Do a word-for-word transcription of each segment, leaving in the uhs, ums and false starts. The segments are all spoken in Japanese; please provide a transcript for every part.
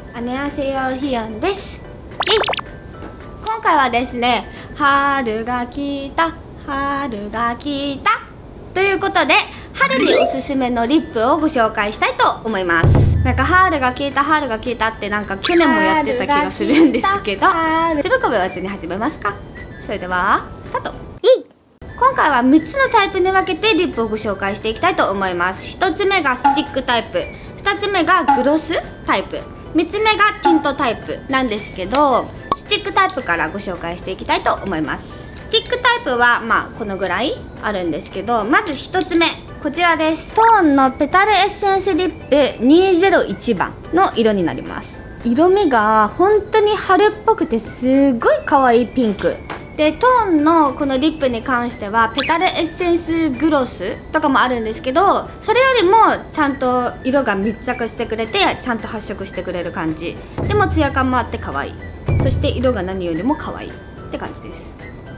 안녕하세요、ひよんです。今回はですね、春が来た、春が来たということで、春におすすめのリップをご紹介したいと思います。なんか春が来た、春が来たってなんか去年もやってた気がするんですけど、つぶこべわずに始めますか。それではスタート。今回はみっつのタイプに分けてリップをご紹介していきたいと思います。ひとつめがスティックタイプ、ふたつめがグロスタイプ、みっつめがティントタイプなんですけど、スティックタイプからご紹介していきたいと思います。スティックタイプはまあこのぐらいあるんですけど、まずひとつめこちらです。トーンのペタルエッセンスリップにひゃくいちばんの色になります。色味が本当に春っぽくてすごい可愛いピンクで、トーンのこのリップに関してはペタルエッセンスグロスとかもあるんですけど、それよりもちゃんと色が密着してくれてちゃんと発色してくれる感じでもツヤ感もあって可愛い、そして色が何よりも可愛いって感じです。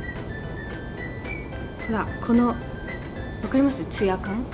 ほら、このわかります？ツヤ感。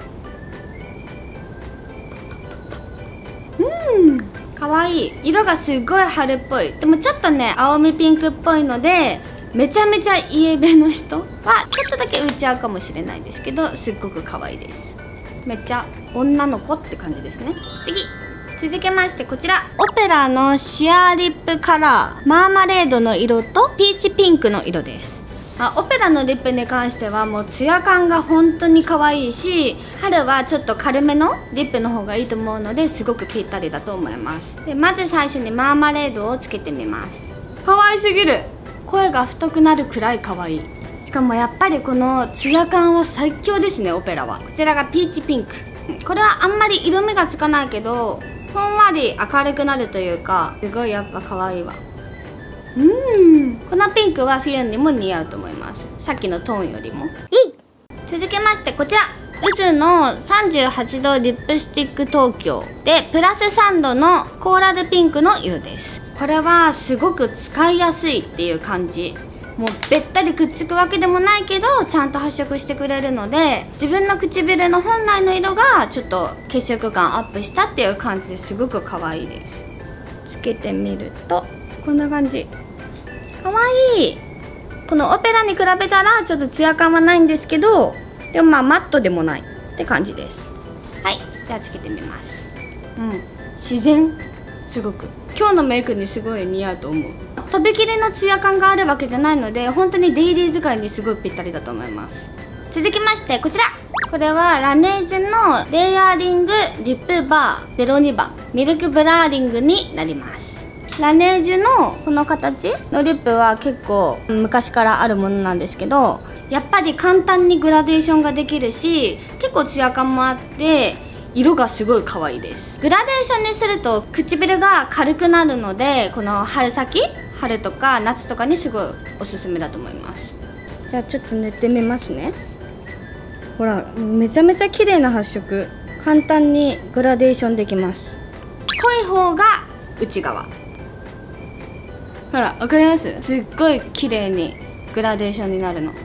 うん可愛い、色がすごい春っぽい。でもちょっとね青みピンクっぽいので、めちゃめちゃイエベの人はちょっとだけ浮いちゃうかもしれないですけど、すっごく可愛いです。めっちゃ女の子って感じですね。次続けましてこちら、オペラのシアーリップカラーマーマレードの色とピーチピンクの色です。あ、オペラのリップに関してはもうツヤ感が本当に可愛いし、春はちょっと軽めのリップの方がいいと思うので、すごくぴったりだと思います。でまず最初にマーマレードをつけてみます。可愛すぎる、声が太くなるくらい可愛い。しかもやっぱりこのツヤ感は最強ですね、オペラは。こちらがピーチピンク。これはあんまり色味がつかないけど、ほんわり明るくなるというか、すごいやっぱ可愛いわ。うーん、このピンクはフィヨンにも似合うと思います。さっきのトーンよりもいい。続けましてこちら、うずのさんじゅうはちどリップスティック東京でプラスさんどのコーラルピンクの色です。これはすごく使いやすいっていう感じ。もうべったりくっつくわけでもないけどちゃんと発色してくれるので、自分の唇の本来の色がちょっと血色感アップしたっていう感じですごく可愛いです。つけてみるとこんな感じ、可愛い。このオペラに比べたらちょっとツヤ感はないんですけど、でもまあマットでもないって感じです。はい、じゃあつけてみます。うん、自然、すごく今日のメイクにすごい似合うと思う。とびきりのツヤ感があるわけじゃないので、本当にデイリー使いにすごいぴったりだと思います。続きましてこちら、これはラネージュのレイヤーリングリップバーゼロにばんミルクブラーリングになります。ラネージュのこの形のリップは結構昔からあるものなんですけど、やっぱり簡単にグラデーションができるし、結構ツヤ感もあって色がすごい可愛いです。グラデーションにすると唇が軽くなるので、この春先、春とか夏とかにすごいおすすめだと思います。じゃあちょっと塗ってみますね。ほら、めちゃめちゃ綺麗な発色、簡単にグラデーションできます。濃い方が内側、ほらわかります？すっごい綺麗にグラデーションになるの。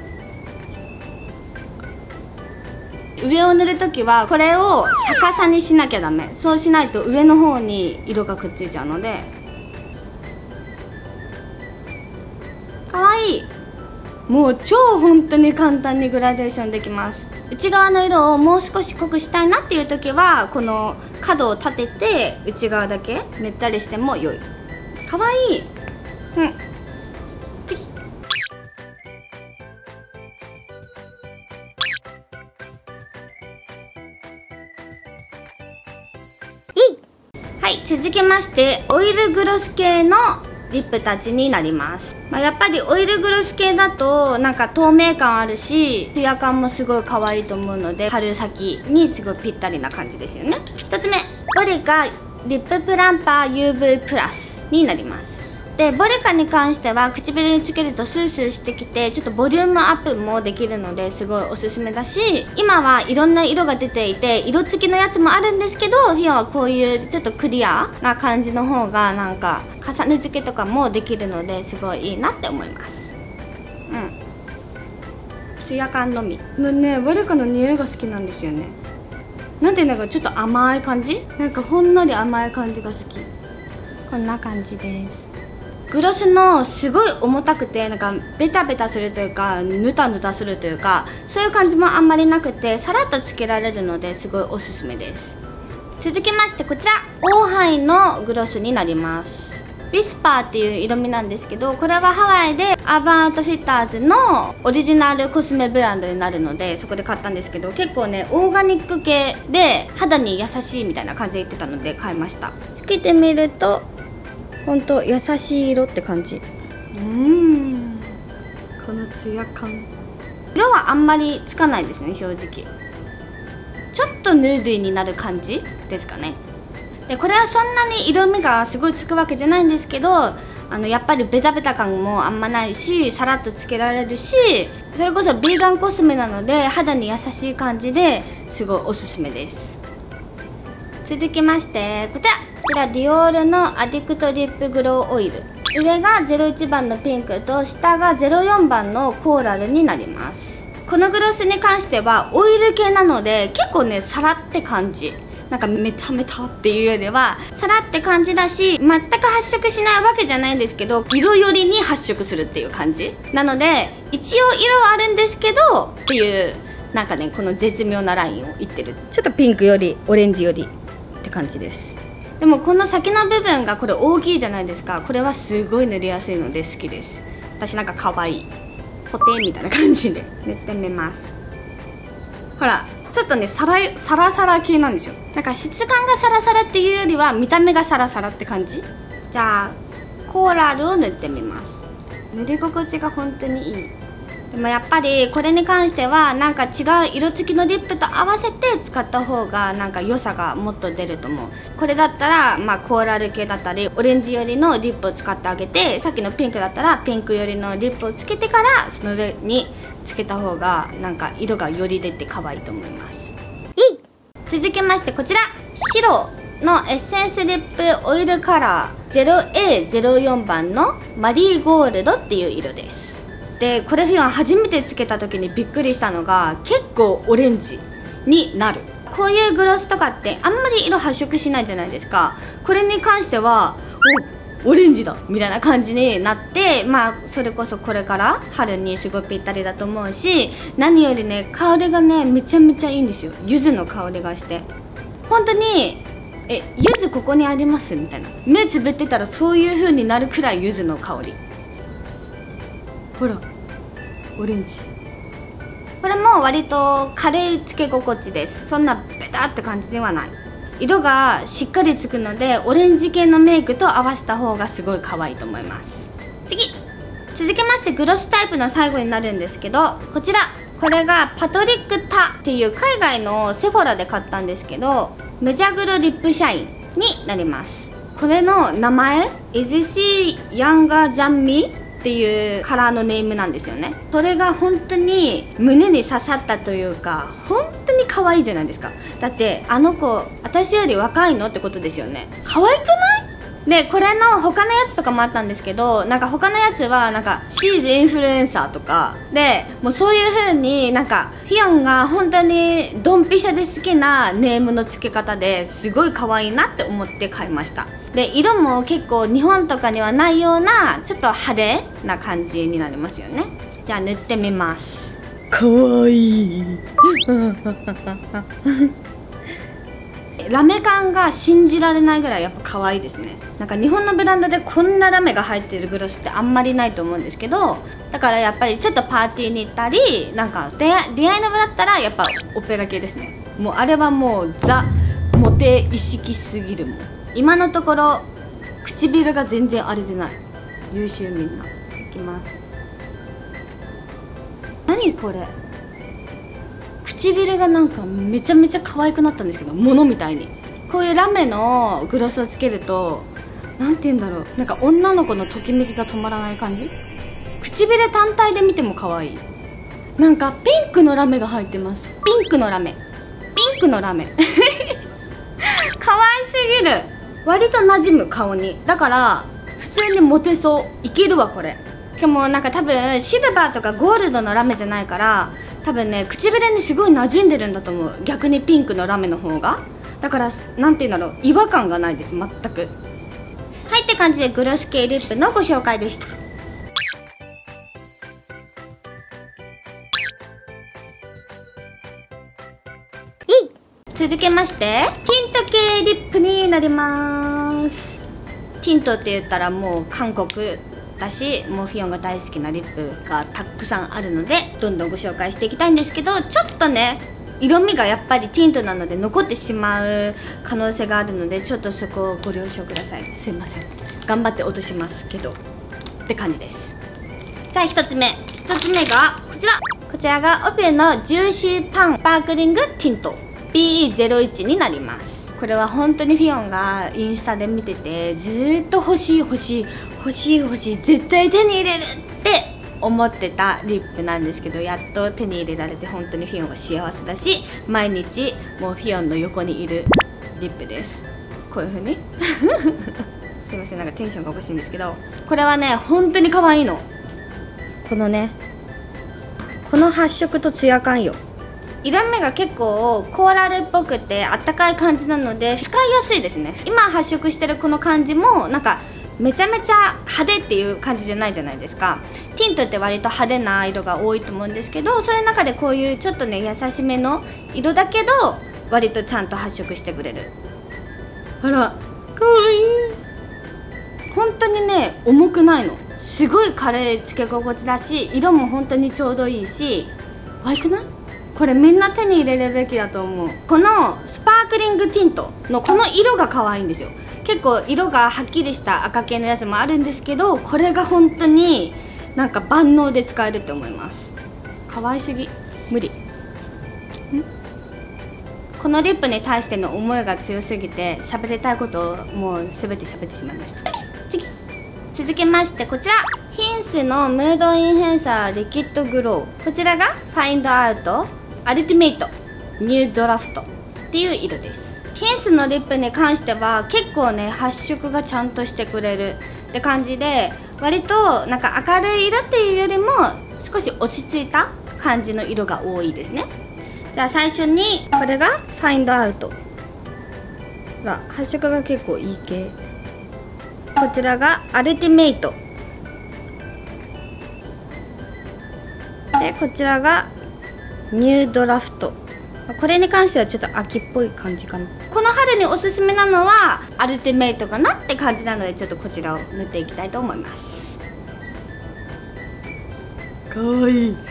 上を塗るときはこれを逆さにしなきゃダメ。そうしないと上の方に色がくっついちゃうので。かわいい。もう超本当に簡単にグラデーションできます。内側の色をもう少し濃くしたいなっていう時はこの角を立てて内側だけ塗ったりしても良い。かわいい。うん、次はい、続きましてオイルグロス系のリップたちになります。まあ、やっぱりオイルグロス系だとなんか透明感あるしツヤ感もすごい可愛いと思うので、春先にすごいぴったりな感じですよね。ひとつめボリカリッププランパー ユーブイ プラスになります。でボリカに関しては唇につけるとスースーしてきてちょっとボリュームアップもできるのですごいおすすめだし、今はいろんな色が出ていて色付きのやつもあるんですけど、フィオはこういうちょっとクリアな感じの方がなんか重ね付けとかもできるのですごいいいなって思います。うん、ツヤ感のみのね、ボリカの匂いが好きなんですよね。なんていうのかちょっと甘い感じ、なんかほんのり甘い感じが好き。 こんな感じです。グロスのすごい重たくてなんかベタベタするというかヌタヌタするというかそういう感じもあんまりなくてさらっとつけられるのですごいおすすめです。続きましてこちらオーハイのグロスになります。ウィスパーっていう色味なんですけど、これはハワイでアーバンアウトフィッターズのオリジナルコスメブランドになるのでそこで買ったんですけど、結構ねオーガニック系で肌に優しいみたいな感じで言ってたので買いました。つけてみるとほんと優しい色って感じ。うーん、このツヤ感、色はあんまりつかないですね正直。ちょっとヌーディーになる感じですかね。でこれはそんなに色味がすごいつくわけじゃないんですけど、あのやっぱりベタベタ感もあんまないしさらっとつけられるし、それこそビーガンコスメなので肌に優しい感じですごいおすすめです。続きましてこちらこちらディオールのアディクトリップグローオイル、上がゼロいちばんのピンクと下がゼロよんばんのコーラルになります。このグロスに関してはオイル系なので結構ねサラって感じ、なんかメタメタっていうよりはサラって感じだし、全く発色しないわけじゃないんですけど色よりに発色するっていう感じなので、一応色はあるんですけどっていうなんかねこの絶妙なラインをいってる。ちょっとピンクよりオレンジよりって感じです。でもこの先の部分がこれ大きいじゃないですか。これはすごい塗りやすいので好きです。私なんか可愛いポテンみたいな感じで塗ってみます。ほらちょっとねサラサラサラ系なんですよ。なんか質感がサラサラっていうよりは見た目がサラサラって感じ。じゃあコーラルを塗ってみます。塗り心地が本当にいい。でもやっぱりこれに関してはなんか違う色付きのリップと合わせて使った方がなんか良さがもっと出ると思う。これだったらまあコーラル系だったりオレンジ寄りのリップを使ってあげて、さっきのピンクだったらピンク寄りのリップをつけてからその上につけた方がなんか色がより出て可愛いと思います。続きましてこちら白のエッセンスリップオイルカラー ゼロエーゼロよんばんのマリーゴールドっていう色です。でこれフィオン初めてつけた時にびっくりしたのが結構オレンジになる。こういうグロスとかってあんまり色発色しないじゃないですか。これに関してはおオレンジだみたいな感じになって、まあそれこそこれから春にすごいぴったりだと思うし、何よりね香りがねめちゃめちゃいいんですよ。柚子の香りがして本当にえ柚子ここにありますみたいな、目つぶってたらそういう風になるくらい柚子の香り。ほらオレンジ。これも割と軽いつけ心地です。そんなベタって感じではない。色がしっかりつくのでオレンジ系のメイクと合わせた方がすごい可愛いと思います。次続きましてグロスタイプの最後になるんですけど、こちらこれがパトリック・タっていう海外のセフォラで買ったんですけどメジャグロリップシャインになります。これの名前 Is she younger than me? っていうカラーのネームなんですよね。それが本当に胸に刺さったというか本当に可愛いじゃないですか。だってあの子私より若いのってことですよね。可愛くない？でこれの他のやつとかもあったんですけど、なんか他のやつはなんかシーズインフルエンサーとかでもうそういう風になんかフィオンが本当にドンピシャで好きなネームの付け方ですごい可愛いなって思って買いました。で色も結構日本とかにはないようなちょっと派手な感じになりますよね。じゃあ塗ってみます。可愛いラメ感が信じられないぐらいやっぱ可愛いですね。なんか日本のブランドでこんなラメが入ってるグロスってあんまりないと思うんですけど、だからやっぱりちょっとパーティーに行ったりなんか出会いの場だったらやっぱオペラ系ですね。もうあれはもうザモテ意識すぎるもん。今のところ唇が全然あれじゃない。優秀みんな。いきます。何これ、唇がなんかめちゃめちゃ可愛くなったんですけど、物みたいに。こういうラメのグロスをつけるとなんて言うんだろう、なんか女の子のときめきが止まらない感じ。唇単体で見ても可愛い。なんかピンクのラメが入ってます。ピンクのラメピンクのラメ可愛すぎる。割と馴染む顔に。だから普通にモテそう。いけるわこれ。しかもなんか多分シルバーとかゴールドのラメじゃないから多分ね唇にすごい馴染んでるんだと思う。逆にピンクのラメの方が。だからなんて言うんだろう、違和感がないです全く。ははいって感じでグロス系リップのご紹介でした。続けましてティント系リップになります。ティントって言ったらもう韓国だし、もうフィヨンが大好きなリップがたくさんあるのでどんどんご紹介していきたいんですけど、ちょっとね色味がやっぱりティントなので残ってしまう可能性があるので、ちょっとそこをご了承ください。すいません、頑張って落としますけどって感じです。じゃあひとつめひとつめがこちらこちらがオペのジューシーパンスパークリングティント ビーイーゼロいち になります。これは本当にフィヨンがインスタで見ててずーっと欲しい欲しい欲しい欲しい絶対手に入れるって思ってたリップなんですけど、やっと手に入れられて本当にフィヨンは幸せだし、毎日もうフィヨンの横にいるリップです。こういう風にすいません、なんかテンションがおかしいんですけど、これはね本当に可愛いの。このねこの発色とツヤ感よ。色目が結構コーラルっぽくてあったかい感じなので使いやすいですね。今発色してるこの感じもなんかめちゃめちゃ派手っていう感じじゃないじゃないですか。ティントって割と派手な色が多いと思うんですけど、そういう中でこういうちょっとね優しめの色だけど割とちゃんと発色してくれる。あらかわいい。本当にね重くないの。すごい軽いつけ心地だし、色も本当にちょうどいいし、可愛くない？これみんな手に入れるべきだと思う。このスパークリングティントのこの色が可愛いんですよ。結構色がはっきりした赤系のやつもあるんですけど、これが本当になんか万能で使えるって思います。可愛すぎ、無理。んこのリップに対しての思いが強すぎて喋りたいことをもう全て喋ってしまいました。次続きましてこちらヒンスのムードインヘンサーリキッドグロー。こちらがファインドアウトアルティメイトニュードラフトっていう色です。ヒンスのリップに関しては結構ね発色がちゃんとしてくれるって感じで、割となんか明るい色っていうよりも少し落ち着いた感じの色が多いですね。じゃあ最初にこれがファインドアウト。ほら発色が結構いい系。こちらがアルティメイトで、こちらがニュードラフト。これに関してはちょっと秋っぽい感じかな。この春におすすめなのはアルティメイトかなって感じなので、ちょっとこちらを塗っていきたいと思います。かわいい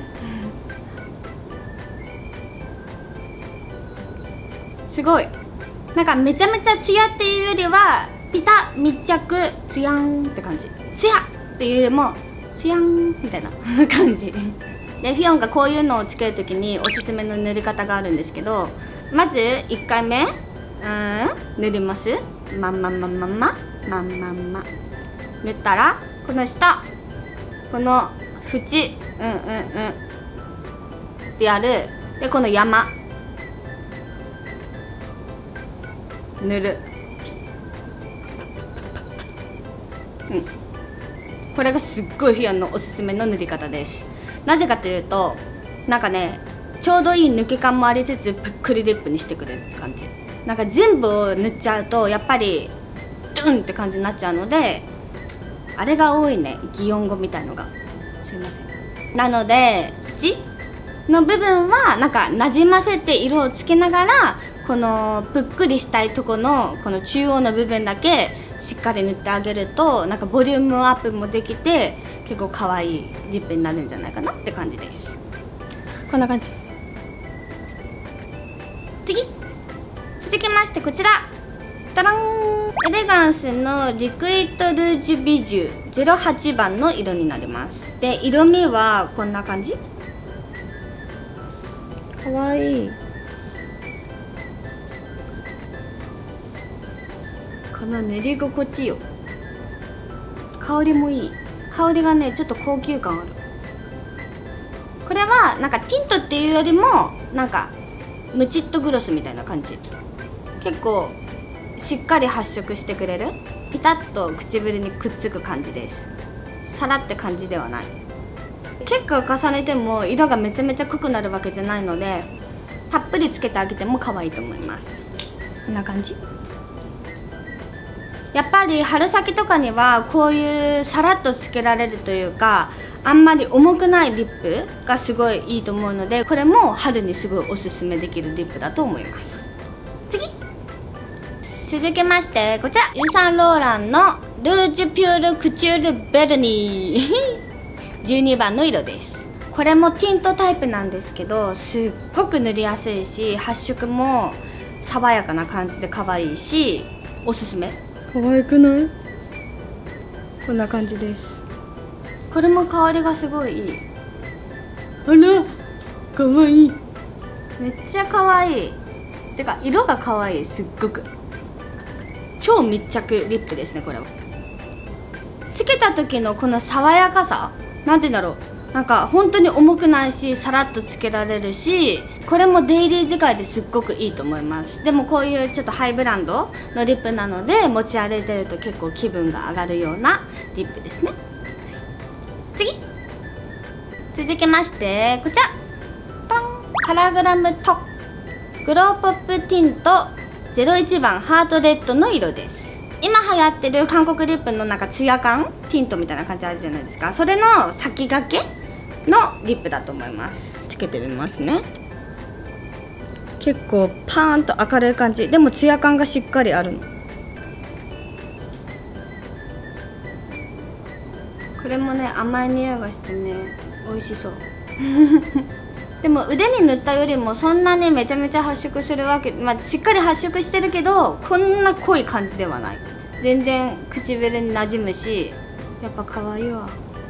すごいなんかめちゃめちゃツヤっていうよりはピタ密着ツヤンって感じ。ツヤっていうよりもツヤンみたいな感じで、フィヨンがこういうのをつけるときにおすすめの塗り方があるんですけど、まずいっかいめうん塗ります。まんまんまんまんままんまんま塗ったら、この下この縁うんうんうんってやる。でこの山塗る。うんこれがすっごいフィヨンのおすすめの塗り方です。なぜかというとなんかねちょうどいい抜け感もありつつぷっくりリップにしてくれる感じ。なんか全部を塗っちゃうとやっぱりドゥンって感じになっちゃうので、あれが多いね擬音語みたいのが。すいません。なので縁の部分はなんかなじませて色をつけながら、このぷっくりしたいとこのこの中央の部分だけしっかり塗ってあげると、なんかボリュームアップもできて結構可愛いリップになるんじゃないかなって感じです。こんな感じ。次続きましてこちらタランエレガンスのリクイッドルージュビジュゼロはちばんの色になります。で色味はこんな感じ。かわいい。この塗り心地よ。香りもいい。香りがねちょっと高級感ある。これはなんかティントっていうよりもなんかムチッとグロスみたいな感じ。結構しっかり発色してくれる、ピタッと唇にくっつく感じです。さらって感じではない。結構重ねても色がめちゃめちゃ濃くなるわけじゃないので、たっぷりつけてあげても可愛いと思います。こんな感じ。 やっぱり春先とかにはこういうさらっとつけられるというか、あんまり重くないリップがすごいいいと思うので、これも春にすごいおすすめできるリップだと思います。次、続きましてこちらイヴ・サンローランのルージュピュールクチュールベルニーじゅうにばんの色です。これもティントタイプなんですけど、すっごく塗りやすいし、発色も爽やかな感じで可愛いし、おすすめ。可愛くない？こんな感じです。これも香りがすごいいい。あら、可愛い。めっちゃ可愛い。てか色が可愛い、すっごく。超密着リップですね、これは。つけた時のこの爽やかさ、なんて言うんだろう、なんか本当に重くないし、さらっとつけられるし、これもデイリー使いですっごくいいと思います。でもこういうちょっとハイブランドのリップなので、持ち歩いてると結構気分が上がるようなリップですね。次、続きましてこちら、パン、カラグラムトグローポップティントゼロいちばんハートレッドの色です。今流行ってる韓国リップのなんかツヤ感ティントみたいな感じあるじゃないですか。それの先駆けのリップだと思います。つけてみますね。結構パーンと明るい感じでもツヤ感がしっかりあるの。これもね、甘い匂いがしてね、美味しそうでも腕に塗ったよりもそんなにめちゃめちゃ発色するわけ、まあしっかり発色してるけど、こんな濃い感じではない。全然唇に馴染むし、やっぱ可愛いわ。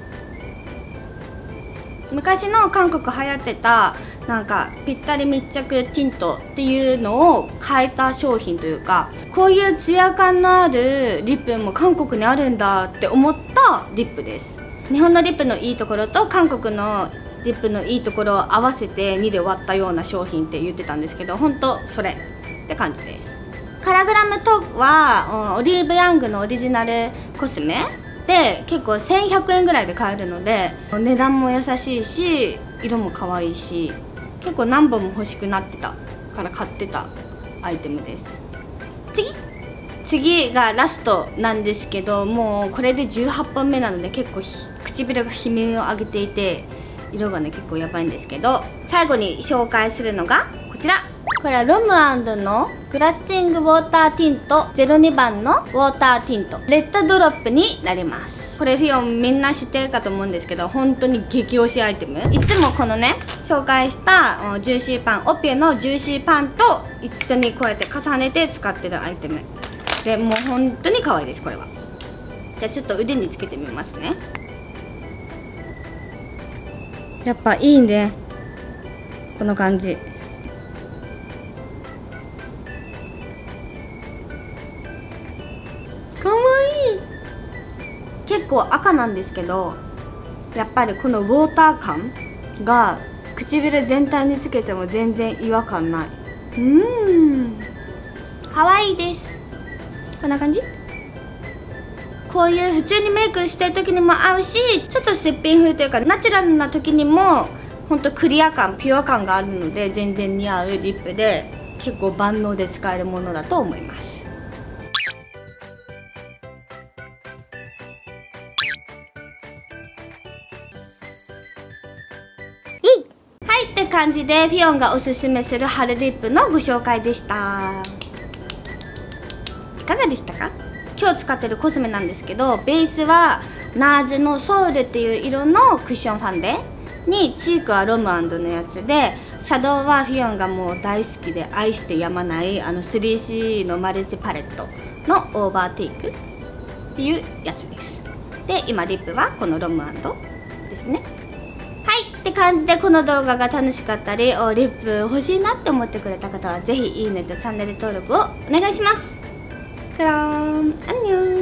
昔の韓国流行ってたなんかぴったり密着ティントっていうのを変えた商品というか、こういうツヤ感のあるリップも韓国にあるんだって思ったリップです。日本のリップのいいところと韓国のリップのいいところを合わせてにで割ったような商品って言ってたんですけど、本当それって感じです。カラグラムトはオリーブヤングのオリジナルコスメで結構せんひゃくえんぐらいで買えるので、値段も優しいし色も可愛いし、結構何本も欲しくなってたから買ってたアイテムです。次次がラストなんですけど、もうこれでじゅうはっぽんめなので結構唇が悲鳴を上げていて、色がね結構やばいんですけど、最後に紹介するのがこちら。これはロムアンドのグラスティングウォーターティントゼロにばんのウォーターティントレッドドロップになります。これフィオンみんな知ってるかと思うんですけど、本当に激推しアイテム。いつもこのね紹介したジューシーパン、オピエのジューシーパンと一緒にこうやって重ねて使ってるアイテムで、もう本当に可愛いです。これはじゃあちょっと腕につけてみますね。やっぱいいね、この感じ。かわいい。結構赤なんですけど、やっぱりこのウォーター感が唇全体につけても全然違和感ない。うーん、かわいいです。こんな感じ。こういう普通にメイクしてる時にも合うし、ちょっとすっぴん風というかナチュラルな時にもほんとクリア感、ピュア感があるので全然似合うリップで、結構万能で使えるものだと思います。はい、って感じでフィオンがおすすめする春リップのご紹介でした。いかがでしたか？今日使ってるコスメなんですけど、ベースはナーズのソウルっていう色のクッションファンデに、チークはロムアンドのやつで、シャドウはフィオンがもう大好きで愛してやまないあの スリーシー のマルチパレットのオーバーテイクっていうやつです。で今リップはこのロムアンドですね。はいって感じで、この動画が楽しかったり、おリップ欲しいなって思ってくれた方はぜひいいねとチャンネル登録をお願いします。그럼 안녕.